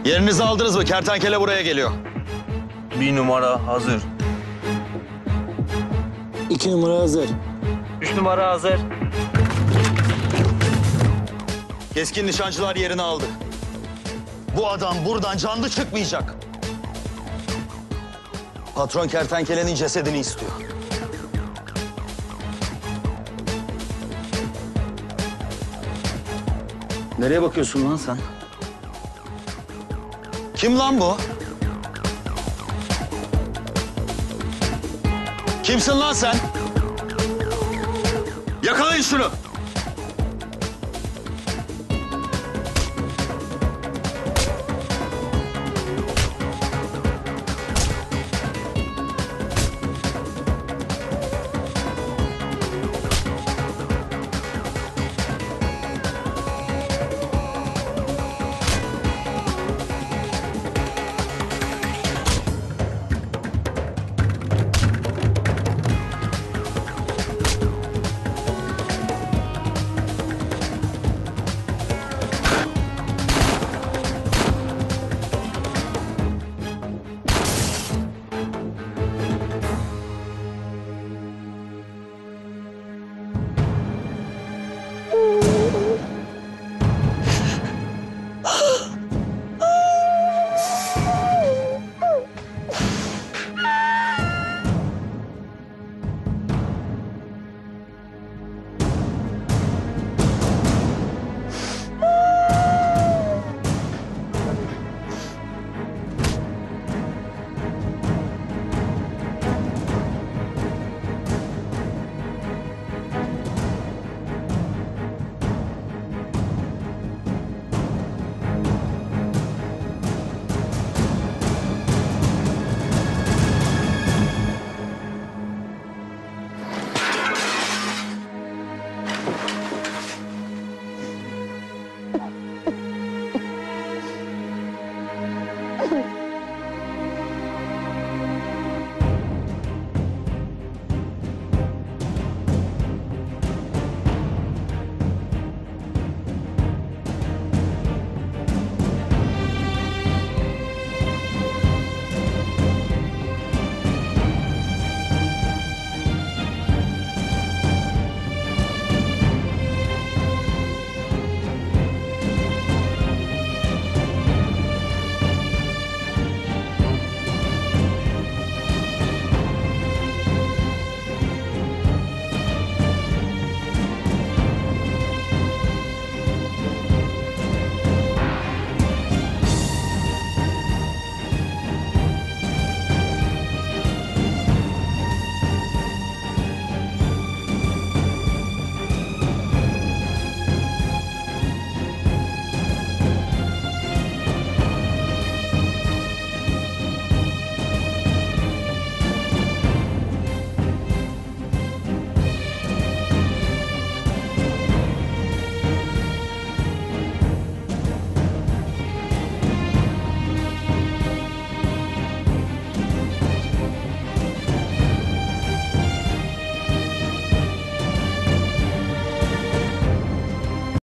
Yerinizi aldınız mı? Kertenkele buraya geliyor. 1 numara hazır. 2 numara hazır. 3 numara hazır. Keskin nişancılar yerini aldı. Bu adam buradan canlı çıkmayacak. Patron kertenkelenin cesedini istiyor. Nereye bakıyorsun lan sen? Kim lan bu? Kimsin lan sen? Yakalayın şunu.